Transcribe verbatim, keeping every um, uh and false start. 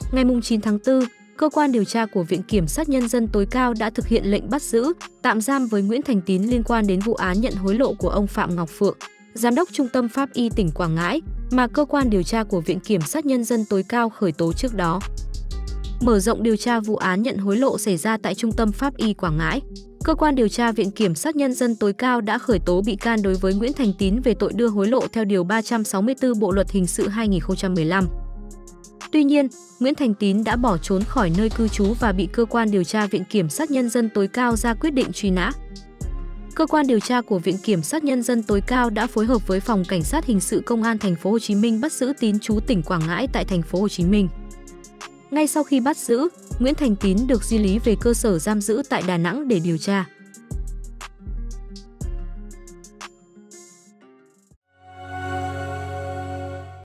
Ngày chín tháng tư, cơ quan điều tra của Viện Kiểm sát Nhân dân tối cao đã thực hiện lệnh bắt giữ, tạm giam với Nguyễn Thành Tín liên quan đến vụ án nhận hối lộ của ông Phạm Ngọc Phượng, Giám đốc Trung tâm Pháp y tỉnh Quảng Ngãi, mà cơ quan điều tra của Viện Kiểm sát Nhân dân tối cao khởi tố trước đó. Mở rộng điều tra vụ án nhận hối lộ xảy ra tại Trung tâm Pháp y Quảng Ngãi, cơ quan điều tra Viện Kiểm sát Nhân dân tối cao đã khởi tố bị can đối với Nguyễn Thành Tín về tội đưa hối lộ theo Điều ba trăm sáu mươi tư Bộ Luật Hình sự hai nghìn không trăm mười lăm. Tuy nhiên, Nguyễn Thành Tín đã bỏ trốn khỏi nơi cư trú và bị cơ quan điều tra Viện Kiểm sát Nhân dân tối cao ra quyết định truy nã. Cơ quan điều tra của Viện Kiểm sát Nhân dân tối cao đã phối hợp với Phòng Cảnh sát Hình sự Công an Thành phố Hồ Chí Minh bắt giữ Tín trú tỉnh Quảng Ngãi tại Thành phố Hồ Chí Minh. Ngay sau khi bắt giữ, Nguyễn Thành Tín được di lý về cơ sở giam giữ tại Đà Nẵng để điều tra.